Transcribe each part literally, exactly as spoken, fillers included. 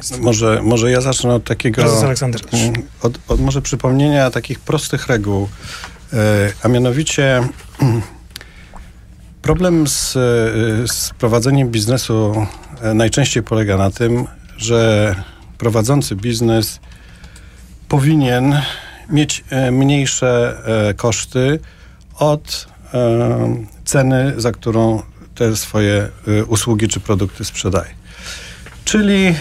państwa. Może, może ja zacznę od takiego... Prezes Aleksander. Od, od może przypomnienia takich prostych reguł, e, a mianowicie problem z, z prowadzeniem biznesu najczęściej polega na tym, że prowadzący biznes powinien mieć mniejsze koszty od ceny, za którą te swoje usługi czy produkty sprzedaje. Czyli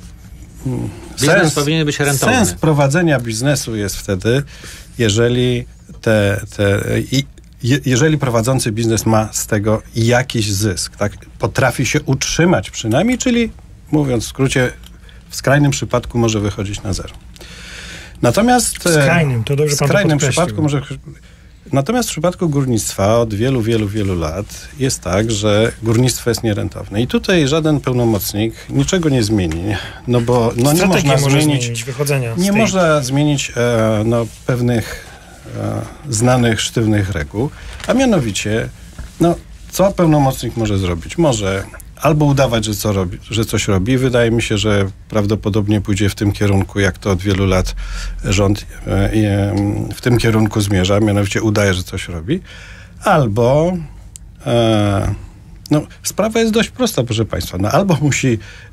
biznes sens, powinien być rentowny. Sens prowadzenia biznesu jest wtedy, jeżeli te, te i, je, jeżeli prowadzący biznes ma z tego jakiś zysk, tak? Potrafi się utrzymać przynajmniej, czyli mówiąc w skrócie, w skrajnym przypadku może wychodzić na zero. Natomiast w skrajnym, to dobrze w pan skrajnym to przypadku może. Natomiast w przypadku górnictwa od wielu, wielu, wielu lat jest tak, że górnictwo jest nierentowne. I tutaj żaden pełnomocnik niczego nie zmieni, no bo no nie można może zmienić, zmienić wychodzenia nie z tej... można zmienić e, no, pewnych e, znanych, sztywnych reguł, a mianowicie, no, co pełnomocnik może zrobić? Może albo udawać, że, co robi, że coś robi. Wydaje mi się, że prawdopodobnie pójdzie w tym kierunku, jak to od wielu lat rząd e, e, w tym kierunku zmierza, mianowicie udaje, że coś robi. Albo e, no, sprawa jest dość prosta, proszę państwa. No, albo musi e,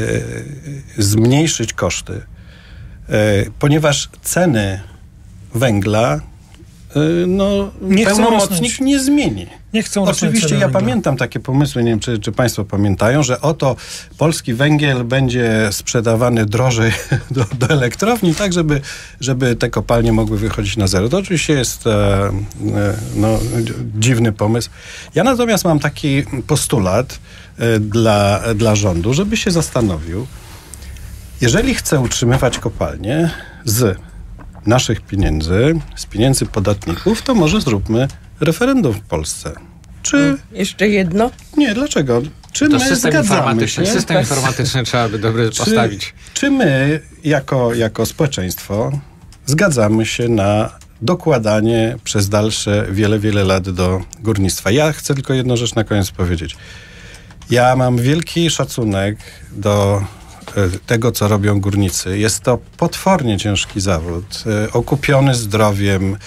zmniejszyć koszty, e, ponieważ ceny węgla no, nie pełnomocnik nie zmieni. Nie chcą Oczywiście ja pamiętam takie pomysły, nie wiem, czy, czy państwo pamiętają, że oto polski węgiel będzie sprzedawany drożej do, do elektrowni, tak, żeby, żeby te kopalnie mogły wychodzić na zero. To oczywiście jest e, e, no, dziwny pomysł. Ja natomiast mam taki postulat e, dla, dla rządu, żeby się zastanowił, jeżeli chce utrzymywać kopalnie z naszych pieniędzy, z pieniędzy podatników, to może zróbmy referendum w Polsce. Czy... Jeszcze jedno? Nie, dlaczego? Czy to my system zgadzamy informatyczny, się? system informatyczny trzeba by dobry czy, postawić. Czy my, jako, jako społeczeństwo, zgadzamy się na dokładanie przez dalsze wiele, wiele lat do górnictwa? Ja chcę tylko jedną rzecz na koniec powiedzieć. Ja mam wielki szacunek do tego, co robią górnicy. Jest to potwornie ciężki zawód, okupiony zdrowiem,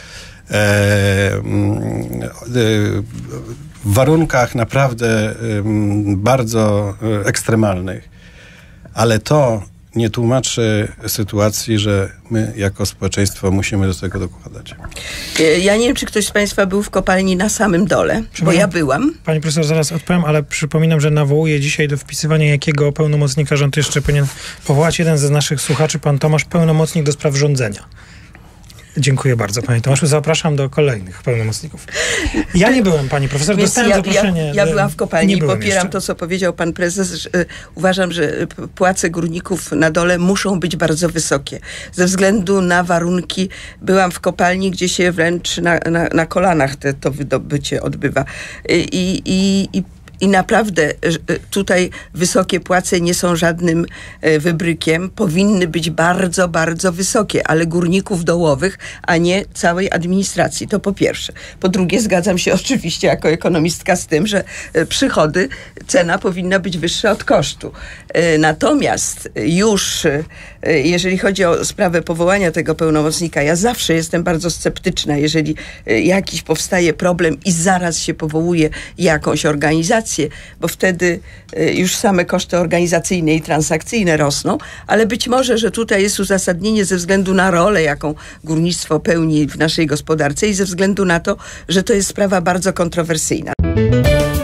w warunkach naprawdę bardzo ekstremalnych. Ale to nie tłumaczy sytuacji, że my jako społeczeństwo musimy do tego dokładać. Ja nie wiem, czy ktoś z państwa był w kopalni na samym dole, bo ja byłam. Pani profesor, zaraz odpowiem, ale przypominam, że nawołuję dzisiaj do wpisywania, jakiego pełnomocnika rząd jeszcze powinien powołać. Jeden ze naszych słuchaczy, pan Tomasz, pełnomocnik do spraw rządzenia. Dziękuję bardzo, panie Tomaszu. Zapraszam do kolejnych pełnomocników. Ja nie byłem, pani profesor, Więc dostałem ja, zaproszenie. Ja, ja byłam w kopalni i popieram jeszcze. to, co powiedział pan prezes. Że, y, uważam, że płace górników na dole muszą być bardzo wysokie. Ze względu na warunki byłam w kopalni, gdzie się wręcz na, na, na kolanach te, to wydobycie odbywa. I, i, i I naprawdę tutaj wysokie płace nie są żadnym wybrykiem. Powinny być bardzo, bardzo wysokie, ale górników dołowych, a nie całej administracji. To po pierwsze. Po drugie, zgadzam się oczywiście jako ekonomistka z tym, że przychody, cena powinna być wyższa od kosztu. Natomiast już jeżeli chodzi o sprawę powołania tego pełnomocnika, ja zawsze jestem bardzo sceptyczna, jeżeli jakiś powstaje problem i zaraz się powołuje jakąś organizację, bo wtedy już same koszty organizacyjne i transakcyjne rosną, ale być może, że tutaj jest uzasadnienie ze względu na rolę, jaką górnictwo pełni w naszej gospodarce i ze względu na to, że to jest sprawa bardzo kontrowersyjna.